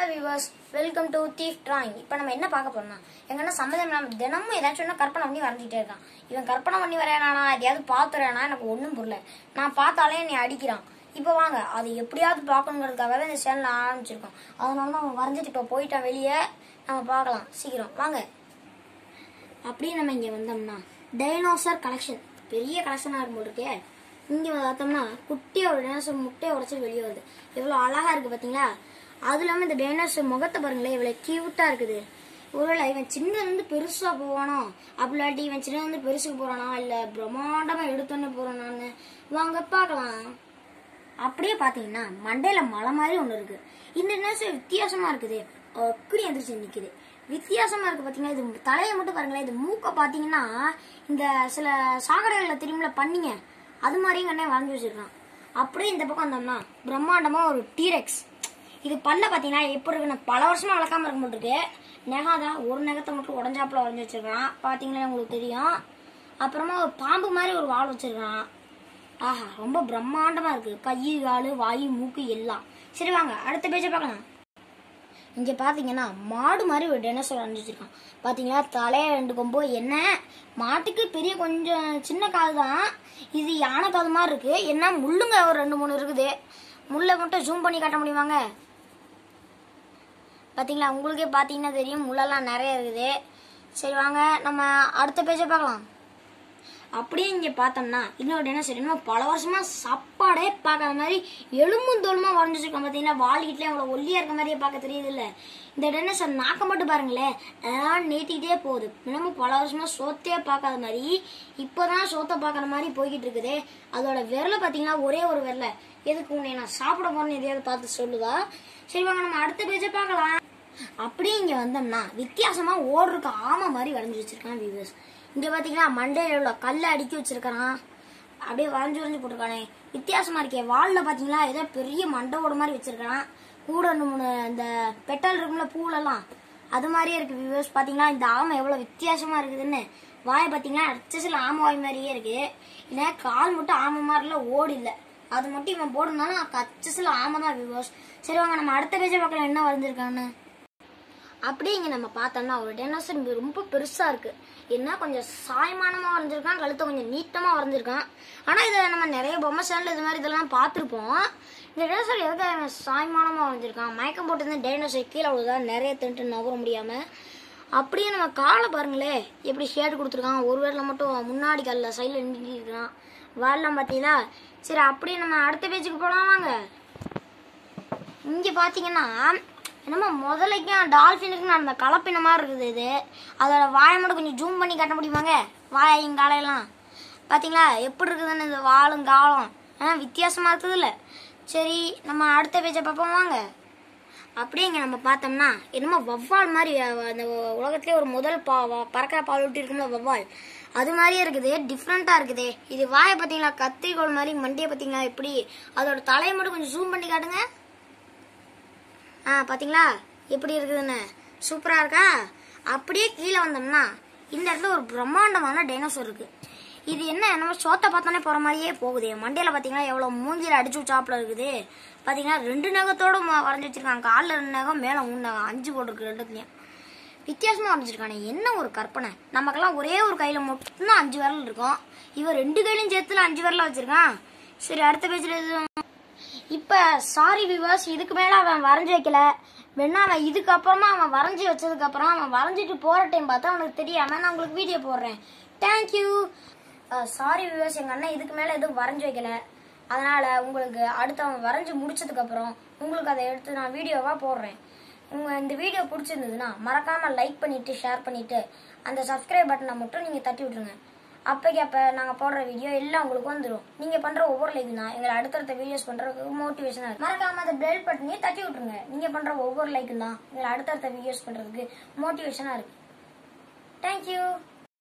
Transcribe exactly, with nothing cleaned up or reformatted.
Hi viewers, welcome to thief drawing. இப்போ நம்ம என்ன பார்க்க போறோம்னா, எங்கன்னா சம்மதம் இல்லாமல் தினமும் ஏதாச்சும் ஒன்று கற்பனை பண்ணி வரைஞ்சிட்டே இருக்கான். இவன் கற்பனை பண்ணி வரையானா எதையாவது பார்த்துறேனா எனக்கு ஒன்றும் புரியல. நான் பார்த்தாலே என்னை அடிக்கிறான். இப்போ வாங்க அதை எப்படியாவது பார்க்கணுங்கிறதுக்காகவே இந்த சேனல் ஆரம்பிச்சிருக்கோம். அதனால தான் அவன் வரைஞ்சிட்டு இப்போ போயிட்டான் வெளியே. நம்ம பார்க்கலாம் சீக்கிரம் வாங்க. அப்படியே நம்ம இங்கே வந்தோம்னா டைனோசர் கலெக்ஷன், பெரிய கலெக்ஷனாக இருக்கும் போல் இருக்கே. இங்கே பார்த்தோம்னா குட்டியோட டைனோசர் முட்டையை உடச்சி வெளியே வருது. எவ்வளோ அழகாக இருக்குது பார்த்தீங்களா? அது இல்லாமல் இந்த டைனோசர் முகத்தை பாருங்களேன், இவ்வளோ கியூட்டாக இருக்குது. ஒருவேளை இவன் சின்னதுலேருந்து பெருசாக போவானோ, அப்படிலாட்டி இவன் சின்னதுலேருந்து பெருசுக்கு போகிறானா, இல்லை பிரம்மாண்டமாக எடுத்தோன்னே போகிறானான்னு வாங்க பார்க்கலாம். அப்படியே பார்த்தீங்கன்னா மண்டையில் மலை மாதிரி ஒன்று இருக்குது. இந்த டைனோசர் வித்தியாசமாக இருக்குது. அப்படி எந்திரிச்சு நிற்குது. வித்தியாசமா இருக்கு பாத்தீங்கன்னா. இது தலையை மட்டும் பாருங்களேன். இது மூக்க பாத்தீங்கன்னா இந்த சில சாக்கடைகள்ல திரும்பில பண்ணிங்க அது மாதிரியும் கண்ணே வாங்கி வச்சிருக்கான். அப்படியே இந்த பக்கம் வந்தோம்னா பிரம்மாண்டமா ஒரு டீரெக்ஸ். இது பல்ல பாத்தீங்கன்னா எப்படி இருக்குன்னு பல வருஷமா வளர்க்காம இருக்க மாட்டிருக்கு. நெகாதான் ஒரு நெகத்தை மட்டும் உடஞ்சாப்புல உடஞ்சி வச்சிருக்கான். பாத்தீங்கன்னா உங்களுக்கு தெரியும். அப்புறமா ஒரு பாம்பு மாதிரி ஒரு வால் வச்சிருக்கான். ஆஹா, ரொம்ப பிரம்மாண்டமா இருக்கு. கை, காலு, வாயு, மூக்கு எல்லாம். சரி வாங்க அடுத்த பேஜை பார்க்கலாம். இங்க பாத்தீங்கன்னா மாடு மாதிரி ஒரு டைனோசர் வரைஞ்சி வச்சிருக்கான். பாத்தீங்களா, தலைய ரெண்டு கொம்பு. என்ன மாட்டுக்கு பெரிய கொஞ்சம் சின்ன காது தான், இது யானை காது மாதிரி இருக்கு. என்ன முள்ளுங்க ஒரு ரெண்டு மூணு இருக்குது. முள்ளை மட்டும் ஜூம் பண்ணி காட்ட முடியுமாங்க? பாத்தீங்களா, உங்களுக்கே பாத்தீங்கன்னா தெரியும் முள்ளெல்லாம் நிறைய இருக்குது. சரி வாங்க நம்ம அடுத்த பேஜை பார்க்கலாம். அப்படியே இங்க பார்த்தோம்னா இன்னொரு டைனோசர் என்ன பல வருஷமா சாப்பாடே பார்க்காத மாதிரி எலும்பும் தோலுமா வரைஞ்சிருக்கோம். பாத்தீங்கன்னா வால்கிட்டே அவ்வளவு ஒல்லியா இருக்க மாதிரியே பார்க்க தெரியுது இல்ல. இந்த டைனோசர் நாக்க மட்டும் பாருங்களேன், நீட்டிக்கிட்டே போகுது. இன்னமும் பல வருஷமா சோத்தையே பார்க்காத மாதிரி இப்பதான் சோத்தை பார்க்கற மாதிரி போய்கிட்டு இருக்குது. அதோட விரலை பாத்தீங்கன்னா ஒரே ஒரு விரல. எதுக்கு உன்னை நான் சாப்பிட போறேன்னு எதையாவது பார்த்து சொல்லுதா? சரி வாங்க நம்ம அடுத்த பேஜை பார்க்கலாம். அப்படியே இங்க வந்தோம்னா வித்தியாசமா ஓடுறதுக்கு ஆமை மாதிரி வரைஞ்சி வச்சிருக்கான் வியூவர்ஸ். இங்க பாத்தீங்கன்னா மண்டையில உள்ள கல்லை அடுக்கி வச்சிருக்கான். அப்படியே வரைஞ்சு வரைஞ்சு போட்டிருக்கானே, வித்தியாசமா இருக்கே. வால்ல பாத்தீங்களா ஏதோ பெரிய மண்டவோட மாதிரி வச்சிருக்கான். கூட ரெண்டு மூணு இந்த பெட்டல் இருக்கும்ல பூலெல்லாம், அது மாதிரியே இருக்கு வியூவர்ஸ். பாத்தீங்களா இந்த ஆமை எவ்வளவு வித்தியாசமா இருக்குதுன்னு. வாய் பாத்தீங்கன்னா அச்சசில ஆமை வாய் மாதிரியே இருக்கு. ஏன்னா கால் மட்டும் ஆமை மாதிரில ஓடு இல்ல, அது மட்டும் இவன் போடுனாலும் அச்சசில ஆமை தான் வியூவர்ஸ். சரி வாங்க நம்ம அடுத்த பேஜை பார்க்கலாம் என்ன வரைஞ்சிருக்கான்னு. அப்படியே இங்க நம்ம பார்த்தோம்னா ஒரு டைனோசர் ரொம்ப பெருசா இருக்கு. என்ன கொஞ்சம் சாய்மானமா வரைஞ்சிருக்கான், கழுத்தை கொஞ்சம் நீட்டமா வரைஞ்சிருக்கான். ஆனா இதை நம்ம நிறைய பொம்மை சேனல் இது மாதிரி இதெல்லாம் பார்த்துருப்போம். இந்த டைனோசர் எதுக்காக சாய்மானமா வரைஞ்சிருக்கான்? மயக்கம் போட்டு டைனோசர் கீழே அவ்வளவுதான் நிறைய தின்ட்டு நவர முடியாம. அப்படியே நம்ம காலை பாருங்களே எப்படி ஷேடு கொடுத்துருக்கான். ஒரு வேளை மட்டும் முன்னாடி கால சைட்ல நின்றுருக்கான். வாழலாம் பார்த்தீங்களா? சரி அப்படியே நம்ம அடுத்த பேஜுக்கு போலாம் வாங்க. இங்க பாத்தீங்கன்னா என்னமோ முதலைக்கும் டால்ஃபினுக்கும் நடந்த கலப்பின மாதிரி இருக்குது. இது அதோட வாயை மட்டும் கொஞ்சம் ஜூம் பண்ணி காட்ட முடியுமாங்க? வாயும் காலையெல்லாம் பார்த்தீங்களா எப்படி இருக்குதுன்னு. இந்த வாழும் காலம் ஆனால் வித்தியாசமாக இருக்குது இல்லை. சரி நம்ம அடுத்த பேஜை பார்ப்போம் வாங்க. அப்படியே இங்கே நம்ம பார்த்தோம்னா என்னமோ வவ்வால் மாதிரி அந்த உலகத்திலே ஒரு முதல் பா பறக்கிற பால் விட்டு இருக்கும்ல வவ்வால், அது மாதிரியே இருக்குது. டிஃப்ரெண்ட்டாக இருக்குது. இது வாயை பார்த்தீங்களா கத்திரிக்கோள் மாதிரி, மண்டியை பார்த்தீங்களா எப்படி. அதோட தலையை மட்டும் கொஞ்சம் ஜூம் பண்ணி காட்டுங்க. ஆ பாத்தீங்களா எப்படி இருக்குதுன்னு, சூப்பரா இருக்கா? அப்படியே கீழே வந்தோம்னா இந்த இடத்துல ஒரு பிரம்மாண்டமான டைனோசர் இருக்கு. இது என்ன நம்ம சோத்தை பார்த்தோன்னே போற மாதிரியே போகுது. மண்டையில பாத்தீங்கன்னா எவ்வளவு மூஞ்சில அடிச்சு சாப்பிட இருக்குது. பாத்தீங்கன்னா ரெண்டு நகத்தோட வரைஞ்சி வச்சிருக்காங்க. காலில் ரெண்டு நகம், மேல மூணு நகம், அஞ்சு போட்டுருக்கு. ரெண்டுத்துலயும் வித்தியாசமா வரைஞ்சிருக்கானே. என்ன ஒரு கற்பனை. நமக்கெல்லாம் ஒரே ஒரு கையில மட்டும்தான் அஞ்சு விரல் இருக்கும். இவன் ரெண்டு கையிலும் சேர்த்துல அஞ்சு விரல வச்சிருக்கான். சரி அடுத்த பேஜ்ல எதுவும். இப்ப சாரி வியூவர்ஸ், இதுக்கு மேல அவன் வரைஞ்சி வைக்கல. வேணா அவன் இதுக்கப்புறமா அவன் வரைஞ்சி வச்சதுக்கு அப்புறம் அவன் வரைஞ்சிட்டு போற டைம் பார்த்தா அவனுக்கு தெரியாம நான் உங்களுக்கு வீடியோ போடுறேன். தேங்க்யூ. சாரி வியூவர்ஸ், எங்க அண்ணன் இதுக்கு மேல எதுவும் வரைஞ்சி வைக்கல. அதனால உங்களுக்கு அடுத்து அவன் வரைஞ்சி முடிச்சதுக்கு அப்புறம் உங்களுக்கு அதை எடுத்து நான் வீடியோவா போடுறேன். உங்க இந்த வீடியோ பிடிச்சிருந்ததுன்னா மறக்காம லைக் பண்ணிட்டு ஷேர் பண்ணிட்டு அந்த சப்ஸ்கிரைப் பட்டனை மட்டும் நீங்க தட்டி விட்டுருங்க. அப்போக்கு அப்போ நாங்கள் போடுற வீடியோ எல்லாம் உங்களுக்கு வந்துடும். நீங்கள் பண்ணுற ஒவ்வொரு லைக் தான் எங்களை அடுத்தடுத்த வீடியோஸ் பண்ணுறதுக்கு மோட்டிவேஷனாக இருக்குது. மறக்காமல் அந்த பெல் பட்டனையே தட்டி விட்டுருங்க. நீங்கள் பண்ணுற ஒவ்வொரு லைக்கும் தான் எங்களை அடுத்தடுத்த வீடியோஸ் பண்ணுறதுக்கு மோட்டிவேஷனாக இருக்குது. தேங்க்யூ.